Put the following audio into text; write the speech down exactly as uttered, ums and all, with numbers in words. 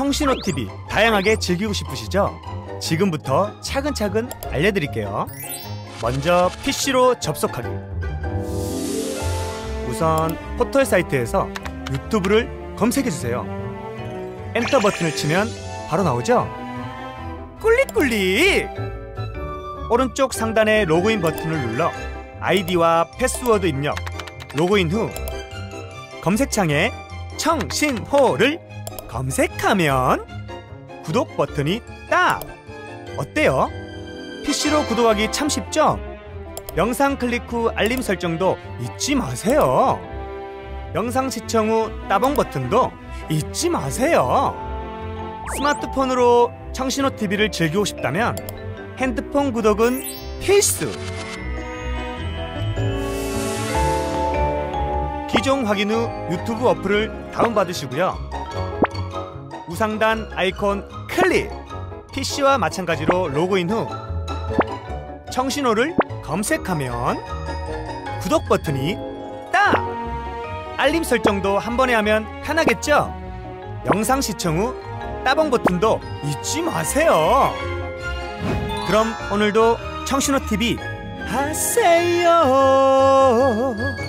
청신호티비 다양하게 즐기고 싶으시죠? 지금부터 차근차근 알려드릴게요. 먼저 피씨로 접속하기. 우선 포털 사이트에서 유튜브를 검색해주세요. 엔터 버튼을 치면 바로 나오죠? 꿀릿꿀릿! 오른쪽 상단의 로그인 버튼을 눌러 아이디와 패스워드 입력, 로그인 후 검색창에 청신호를 검색하면 구독 버튼이 딱! 어때요? 피씨로 구독하기 참 쉽죠? 영상 클릭 후 알림 설정도 잊지 마세요. 영상 시청 후 따봉 버튼도 잊지 마세요. 스마트폰으로 청신호티비를 즐기고 싶다면 핸드폰 구독은 필수! 기종 확인 후 유튜브 어플을 다운받으시고요. 우상단 아이콘 클릭! 피씨와 마찬가지로 로그인 후 청신호를 검색하면 구독 버튼이 딱! 알림 설정도 한 번에 하면 편하겠죠? 영상 시청 후 따봉 버튼도 잊지 마세요. 그럼 오늘도 청신호티비 하세요.